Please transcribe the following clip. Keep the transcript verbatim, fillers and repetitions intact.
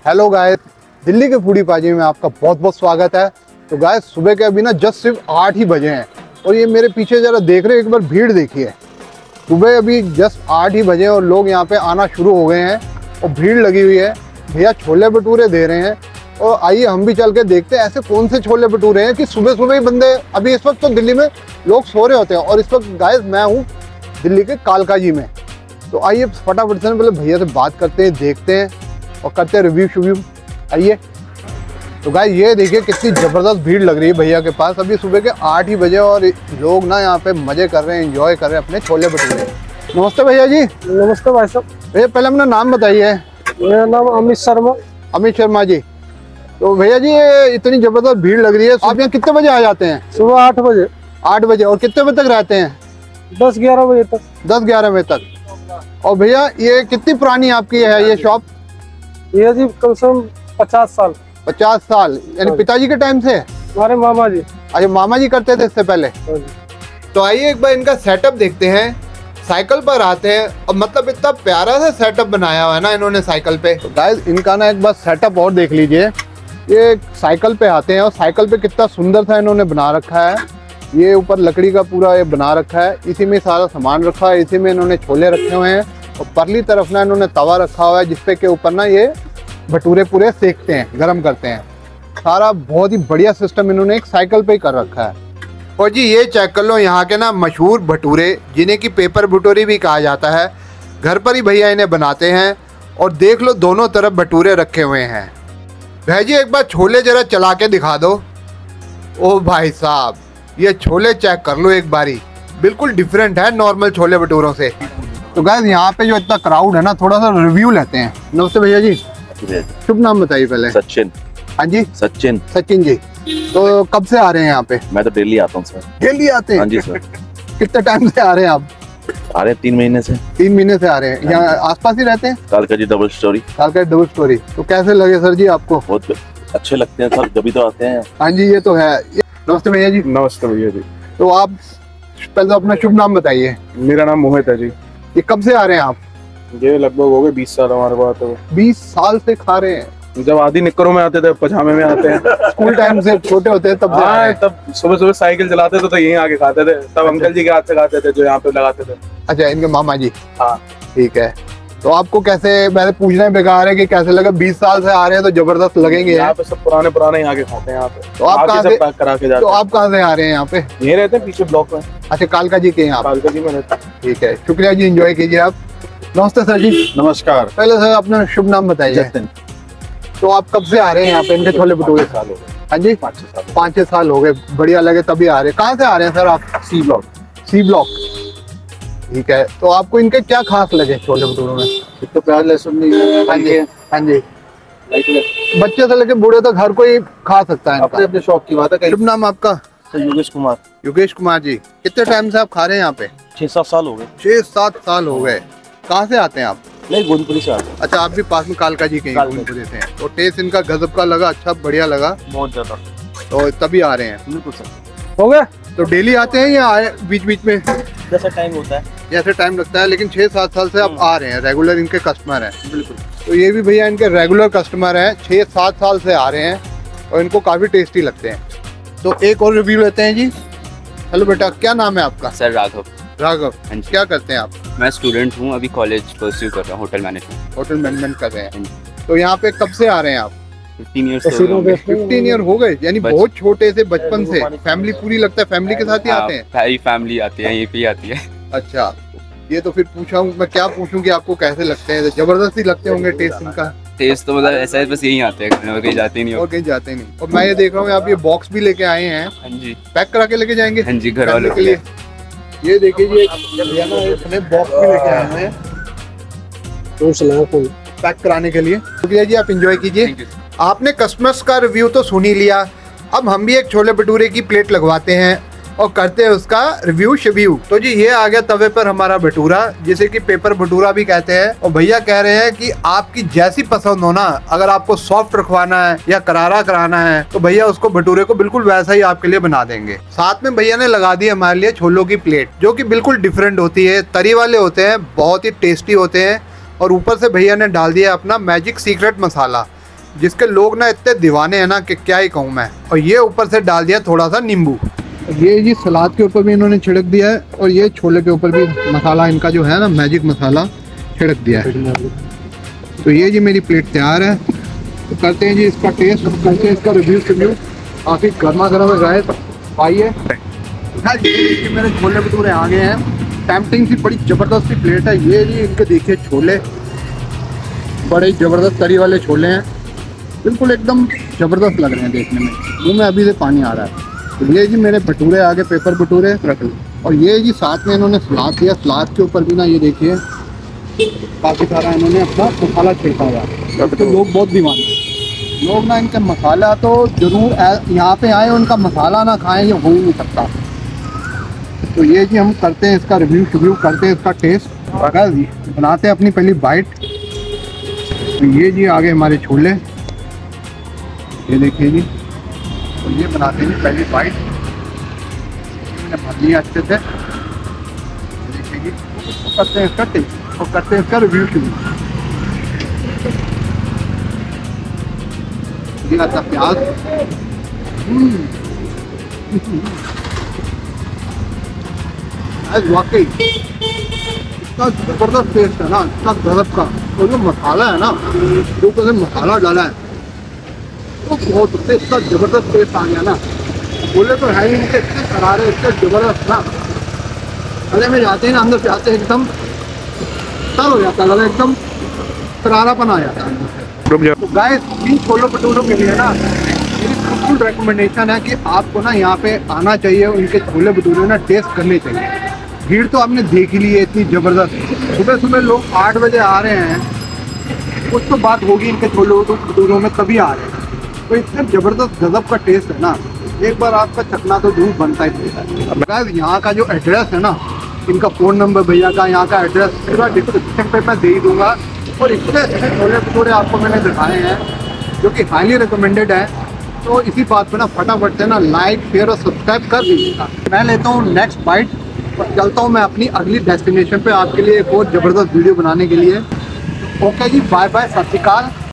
Hello guys, Delhi के foodie पाजी में आपका बहुत बहुत स्वागत है। तो गाइस सुबह के अभी ना जस्ट सिर्फ आठ ही बजे हैं और ये मेरे पीछे जरा देख रहे हैं, एक बार भीड़ देखिए। सुबह अभी जस्ट आठ ही बजे और लोग यहाँ पे आना शुरू हो गए हैं और भीड़ लगी हुई है। भैया छोले भटूरे दे रहे हैं और आइए हम भी चल के देखते हैं ऐसे कौन से छोले भटूरे हैं कि सुबह सुबह ही बंदे। अभी इस वक्त तो दिल्ली में लोग सो रहे होते हैं और इस वक्त गाइस मैं हूँ दिल्ली के कालका जी में। तो आइए फटाफट से पहले भैया से बात करते हैं, देखते हैं और करते हैं रिव्यू शुव्यू। आइए। तो गाइस ये देखिए कितनी ज़बरदस्त भीड़ लग रही है भैया के पास। अभी सुबह के आठ ही बजे और लोग ना यहाँ पे मज़े कर रहे हैं, एंजॉय कर रहे हैं अपने छोले भटूरे। नमस्ते भैया जी। नमस्ते भाई साहब। भैया पहले अपना नाम बताइए। मेरा नाम अमित शर्मा। अमित शर्मा जी। तो भैया जी ये इतनी ज़बरदस्त भीड़ लग रही है, आप यहाँ कितने बजे आ जाते हैं? सुबह आठ बजे। आठ बजे और कितने बजे तक रहते हैं? दस ग्यारह बजे तक। दस ग्यारह बजे तक। और भैया ये कितनी पुरानी आपकी है ये शॉप? ये जी कम से कम पचास साल। पचास साल यानी पिताजी के टाइम से? हमारे मामा जी। अच्छा, मामा जी करते थे इससे पहले। तो आइए एक बार इनका सेटअप देखते हैं। साइकिल पर आते हैं और मतलब इतना प्यारा सा सेटअप बनाया हुआ है ना इन्होंने साइकिल पे। तो गाइस इनका ना एक बार सेटअप और देख लीजिए। ये साइकिल पे आते हैं और साइकिल पे कितना सुंदर सा इन्होंने बना रखा है। ये ऊपर लकड़ी का पूरा ये बना रखा है, इसी में सारा सामान रखा है, इसी में इन्होंने छोले रखे हुए हैं और परली तरफ ना इन्होंने तवा रखा हुआ है जिसपे के ऊपर ना ये भटूरे पूरे सेकते हैं, गरम करते हैं। सारा बहुत ही बढ़िया सिस्टम इन्होंने एक साइकिल पे ही कर रखा है। और जी ये चेक कर लो यहाँ के ना मशहूर भटूरे, जिन्हें की पेपर भटूरे भी कहा जाता है। घर पर ही भैया इन्हें बनाते हैं और देख लो दोनों तरफ भटूरे रखे हुए हैं। भैया जी एक बार छोले जरा चला के दिखा दो। ओ भाई साहब ये छोले चेक कर लो एक बारी, बिल्कुल डिफरेंट है नॉर्मल छोले भटूरों से। तो गाइस यहाँ पे जो इतना क्राउड है ना, थोड़ा सा रिव्यू लेते हैं। नमस्ते भैया जी। शुभ नाम बताइए पहले। सचिन। हाँ जी सचिन। सचिन जी। तो कब से आ रहे हैं यहाँ पे? मैं तो डेली आता हूँ सर। डेली आते हैं? हाँ जी सर। कितने टाइम से आ रहे हैं आप? आ रहे हैं तीन महीने से। तीन महीने से आ रहे हैं। यहाँ आसपास ही रहते हैं? कालका जी डबल स्टोरी। कालका डबल स्टोरी। तो कैसे लगे सर जी आपको? बहुत अच्छे लगते हैं सर, जब तो आते हैं। हाँ जी ये तो है। नमस्ते भैया जी। नमस्ते भैया जी। तो आप पहले अपना शुभ नाम बताइए। मेरा नाम मोहित है जी। ये कब से आ रहे हैं आप? ये लगभग हो गए बीस साल हमारे को आते हुए। बीस साल से खा रहे हैं? जब आधी निक्करों में आते थे, पजामे में आते हैं। स्कूल टाइम से छोटे होते हैं तब से आ रहे हाँ, हैं? तब सुबह सुबह साइकिल चलाते थे तो यहीं आके खाते थे। तब अंकल जी के हाथ से खाते थे जो यहाँ पे लगाते थे। अच्छा इनके मामा जी। हाँ ठीक है। तो आपको कैसे, मैंने पूछना बेकार है कि कैसे लगा? बीस साल से आ रहे हैं तो जबरदस्त लगेंगे। यहाँ पे सब पुराने पुराने यहाँ के खाते हैं यहाँ पे। तो आप कहाँ से पैक करा के जाते तो आप कहाँ से आ रहे हैं यहाँ पे? यहीं रहते हैं पीछे ब्लॉक में। अच्छा कालका जी के यहाँ? कालका जी में रहते हैं। ठीक है, शुक्रिया जी, एंजॉय कीजिए आप। नमस्ते सर जी। नमस्कार। पहले सर अपना शुभ नाम बताइए। तो आप कब से आ रहे हैं यहाँ पे इनके छोले भटूरे? साल हो गए। हाँ जी पाँच छह साल। पाँच छह साल हो गए। बढ़िया लगे तभी आ रहे हैं। कहाँ से आ रहे हैं सर आप? C block. C block. ठीक है। तो आपको इनके क्या खास लगे छोले भटूरों में? एक तो प्याज लहसुन नहीं। हाँ जी हाँ जी। बच्चे से लेके बूढ़े तक हर कोई खा सकता है। अपने अपने शौक की बात है। शुभ नाम आपका? योगेश कुमार। योगेश कुमार जी। कितने टाइम से आप खा रहे हैं यहाँ पे? छह सात साल हो गए। छह सात साल हो गए। कहाँ से आते हैं आप? नहीं, गोदपुरी से आते हैं। अच्छा आप भी पास में कालका जी के हैं, गोदपुरी से हैं। तो टेस्ट इनका गजब का लगा, अच्छा बढ़िया लगा, बहुत ज्यादा। तो तभी आ रहे हैं। बिल्कुल सर। हो गए? तो डेली आते हैं या आए बीच बीच में? जैसा टाइम होता है। जैसे टाइम लगता है, लेकिन छह सात साल से आप आ रहे हैं, रेगुलर इनके कस्टमर हैं। बिल्कुल। तो ये भी भैया इनके रेगुलर कस्टमर हैं, छह सात साल से आ रहे हैं और इनको काफी टेस्टी लगते हैं। तो एक और रिव्यू लेते हैं जी। हेलो बेटा, क्या नाम है आपका? सर राघव। राघव। हाँ जी। क्या करते हैं आप? मैं स्टूडेंट हूँ, अभी कॉलेज परस्यू कर रहा हूँ, होटल मैनेजमेंट। होटल मैनेजमेंट कर रहे हैं। तो यहाँ पे कब से आ रहे हैं आप? फिफ्टीन ईयर्स हो गए। फिफ्टीन ईयर हो गए, यानी बच- बहुत छोटे से, बचपन से। फैमिली पूरी लगता है फैमिली के साथ ही आते हैं? सारी फैमिली आती है, यहीं पे ही आती है। अच्छा, ये तो फिर पूछा हूँ मैं, क्या पूछूं कि आपको कैसे लगते हैं? जबरदस्ती लगते होंगे टेस्ट इनका? टेस्ट तो मतलब ऐसा है, बस यहीं आते हैं, कहीं और कहीं जाते नहीं हो। और कहीं जाते नहीं। और मैं ये देख रहा हूँ आप ये बॉक्स भी लेके आए हैं, हाँ जी पैक करा के लेके जाएंगे? हाँ जी, घर फैमिली वालों के लिए। ये देखिए ये भैया ना इसने बॉक्स भी लेके आए हैं पैक कराने के लिए। शुक्रिया जी, आप एंजॉय कीजिए। Thank you. आपने कस्टमर्स का रिव्यू तो सुन ही लिया, अब हम भी एक छोले भटूरे की प्लेट लगवाते हैं और करते हैं उसका रिव्यू शिव्यू। तो जी ये आ गया तवे पर हमारा भटूरा, जिसे कि पेपर भटूरा भी कहते हैं। और भैया कह रहे हैं कि आपकी जैसी पसंद हो ना, अगर आपको सॉफ्ट रखवाना है या करारा कराना है तो भैया उसको भटूरे को बिल्कुल वैसा ही आपके लिए बना देंगे। साथ में भैया ने लगा दी हमारे लिए छोलों की प्लेट, जो कि बिल्कुल डिफरेंट होती है, तरी वाले होते हैं, बहुत ही टेस्टी होते हैं। और ऊपर से भैया ने डाल दिया अपना मैजिक सीक्रेट मसाला, जिसके लोग ना इतने दीवाने हैं ना कि क्या ही कहूँ मैं। और ये ऊपर से डाल दिया थोड़ा सा नींबू। ये जी सलाद के ऊपर भी इन्होंने छिड़क दिया है और ये छोले के ऊपर भी मसाला इनका जो है ना मैजिक मसाला छिड़क दिया है। तो ये जी मेरी प्लेट तैयार है। तो करते हैं जी इसका टेस्ट, करते हैं इसका रिव्यू रिव्यू काफ़ी गर्मा गर्म है गाइस, आइए। ये मेरे छोले भटूरे आ गए हैं। टेम्पटिंग सी बड़ी ज़बरदस्त सी प्लेट है। ये जी इनके देखिए छोले, बड़े ज़बरदस्त तरी वाले छोले हैं, बिल्कुल एकदम ज़बरदस्त लग रहे हैं देखने में। मुँह में अभी से पानी आ रहा है। तो ये जी मेरे भटूरे आगे, पेपर भटूरे रख लो। और ये जी साथ में इन्होंने सलाद दिया। सलाद के ऊपर भी ना ये देखिए काफ़ी सारा इन्होंने अपना मसाला छिड़का हुआ है। तो लोग बहुत दीवाने हैं। लोग ना इनका मसाला तो ज़रूर यहाँ पे आए, उनका मसाला ना खाएं ये हो ही नहीं सकता। तो ये जी हम करते हैं इसका रिव्यू रिव्यू करते हैं इसका टेस्ट। अगर बनाते हैं अपनी पहली बाइट। तो ये जी आगे हमारे छोले, ये देखिए जी। तो ये बनाते हैं पहली बाइट। मैंने भर लिया अच्छे से, देखिए जी। तो करते हैं इसका टेस्ट और करते हैं इसका रिव्यू रिव्यू। ये आता प्याज, वाकई इतना जबरदस्त टेस्ट है ना, इतना गजब का। और जो मसाला है ना, जो कैसे मसाला डाला है तो बहुत उससे इतना जबरदस्त टेस्ट आ गया ना। बोले तो है ही इनके इतने करारे, इतने जबरदस्त ना। गले में जाते हैं ना, अंदर से आते हैं एकदम तर हो जाता है, एकदम करारापन आ जाता है। तो गाइस इन छोले भटूरों के लिए ना मेरी फुल रिकमेंडेशन है कि आपको ना यहाँ पे आना चाहिए, उनके छोले भटूरे ना टेस्ट करने चाहिए। भीड़ तो आपने देख ही ली है इतनी ज़बरदस्त। सुबह सुबह लोग आठ बजे आ रहे हैं, कुछ तो बात होगी इनके छोले भटूरों में, तभी आ रहे हैं। तो इतने ज़बरदस्त गजब का टेस्ट है ना, एक बार आपका चखना तो जरूर बनता ही है। यहाँ का जो एड्रेस है ना, इनका फ़ोन नंबर भैया का, यहाँ का एड्रेस पूरा डिस्क्रिप्शन पे मैं दे ही दूँगा। और इतने अच्छे छोले भटूरे आपको मैंने दिखाए हैं जो कि हाईली रिकमेंडेड है। तो इसी बात पे ना फटाफट से ना लाइक शेयर और सब्सक्राइब कर दीजिएगा। मैं लेता हूँ नेक्स्ट बाइट और चलता हूँ मैं अपनी अगली डेस्टिनेशन पे आपके लिए एक और ज़बरदस्त वीडियो बनाने के लिए। ओके जी, बाय बाय, सत श्री अकाल।